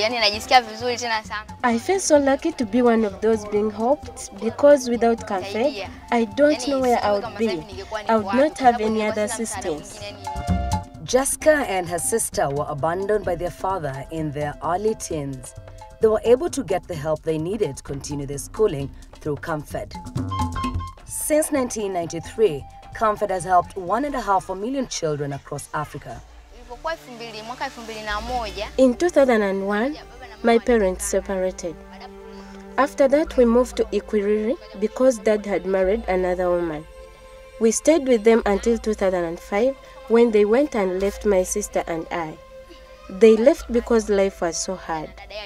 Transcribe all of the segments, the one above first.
yani najisikia vizuri tena sana. I feel so lucky to be one of those being helped because without CAMFED, I don't know where I would be. I would not have any other assistance. Jessica and her sister were abandoned by their father in their early teens. They were able to get the help they needed to continue their schooling through CAMFED. Since 1993, CAMFED has helped 1.5 million children across Africa. In 2001, my parents separated. After that, we moved to Ikwiriri because Dad had married another woman. We stayed with them until 2005 when they went and left my sister and I. They left because life was so hard.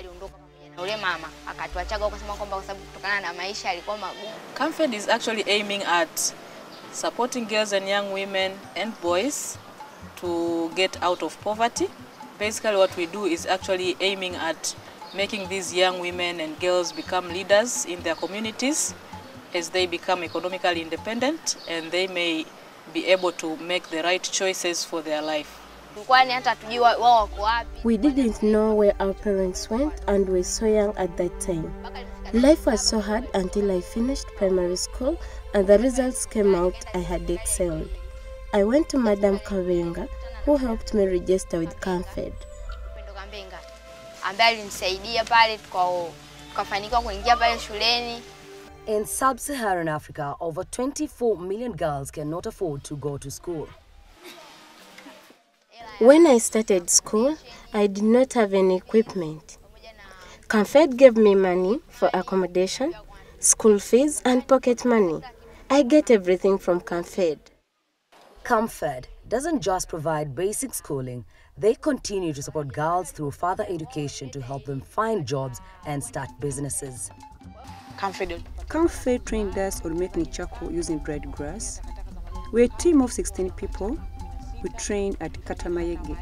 CAMFED is actually aiming at supporting girls and young women and boys to get out of poverty. Basically what we do is actually aiming at making these young women and girls become leaders in their communities as they become economically independent and they may be able to make the right choices for their life. We didn't know where our parents went and were so young at that time. Life was so hard until I finished primary school and the results came out I had excelled. I went to Madam Kavenga who helped me register with CAMFED. In sub-Saharan Africa, over 24 million girls cannot afford to go to school. When I started school, I did not have any equipment. CAMFED gave me money for accommodation, school fees, and pocket money. I get everything from CAMFED. CAMFED doesn't just provide basic schooling, they continue to support girls through further education to help them find jobs and start businesses. CAMFED trained us on making charcoal using dried grass. We're a team of 16 people. We train at Katamayege.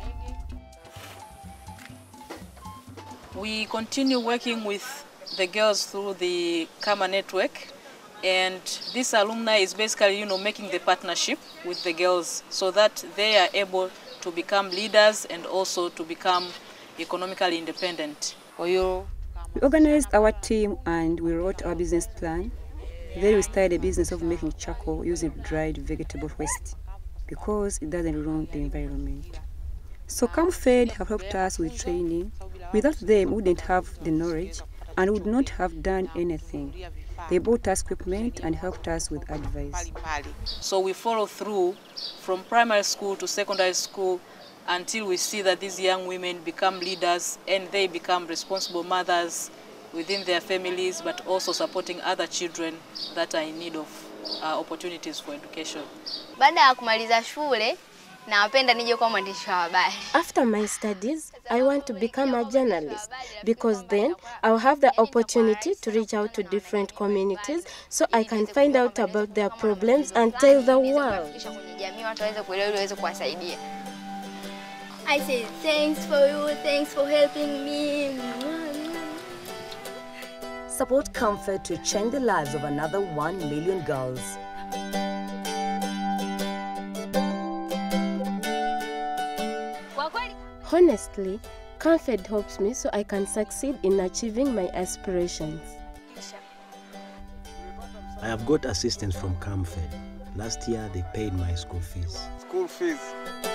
We continue working with the girls through the Kama network, and this alumni is basically, making the partnership with the girls so that they are able to become leaders and also to become economically independent. We organized our team and we wrote our business plan. Then we started a business of making charcoal using dried vegetable waste because it doesn't ruin the environment. So CAMFED have helped us with training. Without them, we wouldn't have the knowledge and would not have done anything. They bought us equipment and helped us with advice. So we follow through from primary school to secondary school until we see that these young women become leaders and they become responsible mothers within their families, but also supporting other children that are in need of opportunities for education. After my studies, I want to become a journalist because then I'll have the opportunity to reach out to different communities so I can find out about their problems and tell the world. I say thanks for you, thanks for helping me. Support CAMFED to change the lives of another 1 million girls. Honestly, CAMFED helps me so I can succeed in achieving my aspirations. I have got assistance from CAMFED. Last year, they paid my school fees. School fees.